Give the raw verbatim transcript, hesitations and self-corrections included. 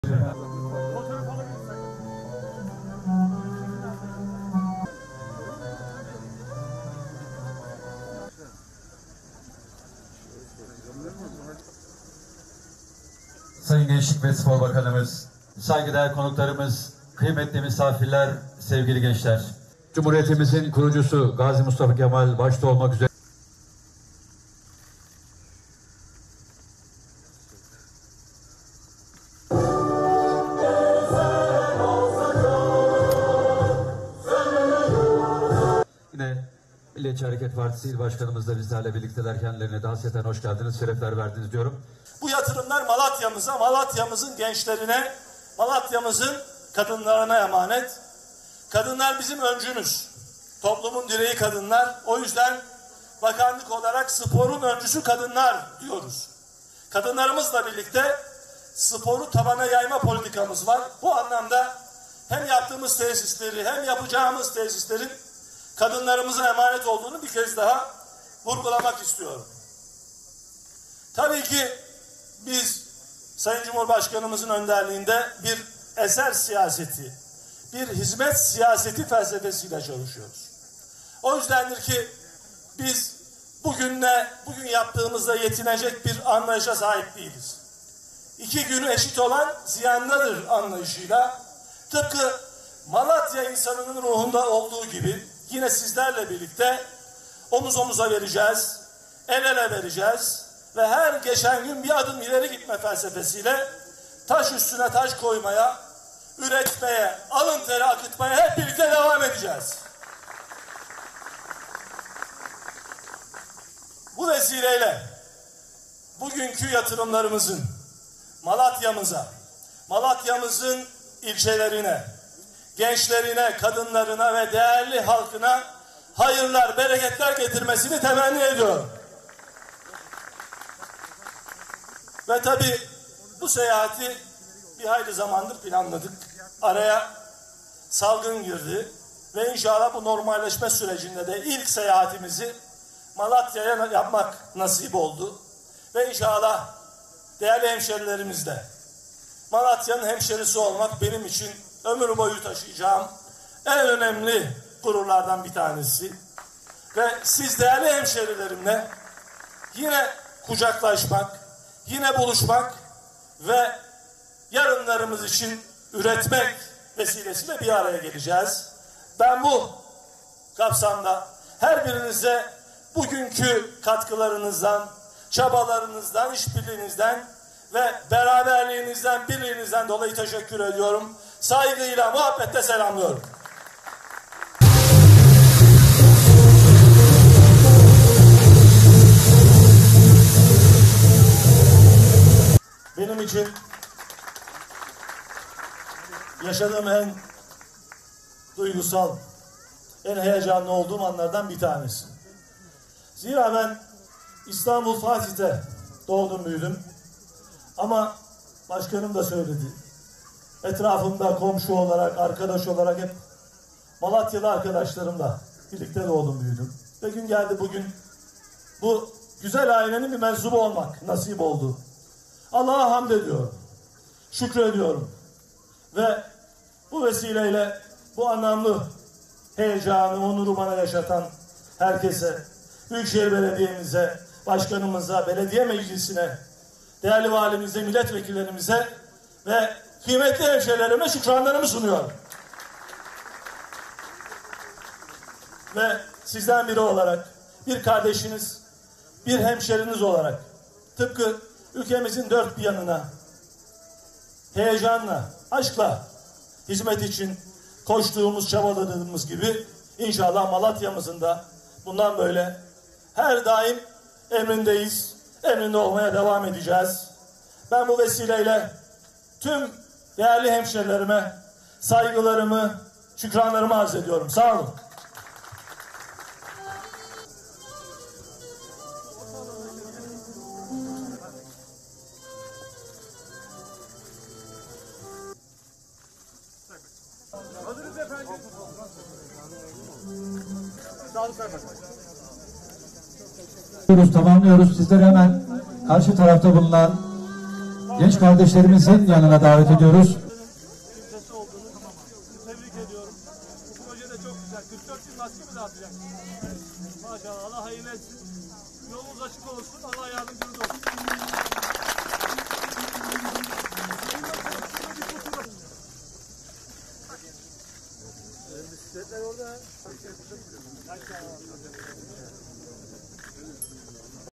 Sayın Gençlik ve Spor Bakanımız, saygıdeğer konuklarımız, kıymetli misafirler, sevgili gençler. Cumhuriyetimizin kurucusu Gazi Mustafa Kemal başta olmak üzere yine Milliyetçi Hareket Partisi İl Başkanımız da bizlerle birlikteler. Kendilerine de hasreten hoş geldiniz, şerefler verdiniz diyorum. Bu yatırımlar Malatya'mıza, Malatya'mızın gençlerine, Malatya'mızın kadınlarına emanet. Kadınlar bizim öncümüz. Toplumun direği kadınlar. O yüzden bakanlık olarak sporun öncüsü kadınlar diyoruz. Kadınlarımızla birlikte sporu tabana yayma politikamız var. Bu anlamda hem yaptığımız tesisleri hem yapacağımız tesislerin kadınlarımıza emanet olduğunu bir kez daha vurgulamak istiyorum. Tabii ki biz Sayın Cumhurbaşkanımızın önderliğinde bir eser siyaseti, bir hizmet siyaseti felsefesiyle çalışıyoruz. O yüzdendir ki biz bugünle, bugün yaptığımızda yetinecek bir anlayışa sahip değiliz. İki günü eşit olan ziyandadır anlayışıyla, tıpkı Malatya insanının ruhunda olduğu gibi yine sizlerle birlikte omuz omuza vereceğiz, el ele vereceğiz ve her geçen gün bir adım ileri gitme felsefesiyle taş üstüne taş koymaya, üretmeye, alın teri akıtmaya hep birlikte devam edeceğiz. Bu vesileyle bugünkü yatırımlarımızın Malatya'mıza, Malatya'mızın ilçelerine, gençlerine, kadınlarına ve değerli halkına hayırlar, bereketler getirmesini temenni ediyorum. Ve tabii bu seyahati bir hayli zamandır planladık. Araya salgın girdi ve inşallah bu normalleşme sürecinde de ilk seyahatimizi Malatya'ya yapmak nasip oldu. Ve inşallah değerli hemşerilerimizle Malatya'nın hemşerisi olmak benim için ömür boyu taşıyacağım en önemli gururlardan bir tanesi. Ve siz değerli hemşerilerimle yine kucaklaşmak, yine buluşmak ve yarınlarımız için üretmek vesilesiyle bir araya geleceğiz. Ben bu kapsamda her birinize bugünkü katkılarınızdan, çabalarınızdan, işbirliğinizden ve beraberliğinizden, birliğinizden dolayı teşekkür ediyorum. Saygıyla, muhabbetle selamlıyorum. Benim için yaşadığım en duygusal, en heyecanlı olduğum anlardan bir tanesi. Zira ben İstanbul Fatih'te doğdum, büyüdüm. Ama başkanım da söyledi. Etrafımda komşu olarak, arkadaş olarak hep Malatyalı arkadaşlarımla birlikte doğdum, büyüdüm. Ve gün geldi bugün bu güzel ailenin bir mensubu olmak nasip oldu. Allah'a hamd ediyorum. Şükrediyorum. Ve bu vesileyle bu anlamlı heyecanı, onuru bana yaşatan herkese, Büyükşehir Belediye'mize, başkanımıza, belediye meclisine, değerli valimize, milletvekillerimize ve kıymetli hemşehrilerime şükranlarımı sunuyorum. Ve sizden biri olarak, bir kardeşiniz, bir hemşeriniz olarak, tıpkı ülkemizin dört bir yanına heyecanla, aşkla hizmet için koştuğumuz, çabaladığımız gibi inşallah Malatya'mızın da bundan böyle her daim emrindeyiz, emrinde olmaya devam edeceğiz. Ben bu vesileyle tüm değerli hemşerilerime saygılarımı, şükranlarımı arz ediyorum. Sağ olun. Hazırız efendim. Sağ olun efendim. Tamamlıyoruz. Sizler hemen karşı tarafta bulunan genç kardeşlerimizin yanına davet ediyoruz. Kimsesi olduğunu tebrik ediyorum. Bu proje de çok güzel. kırk dört yıl maske mi dağıtacak? Maşallah Allah hayırlı etsin. Yolunuz açık olsun. Allah yardımcınız olsun. Bisikletler orada.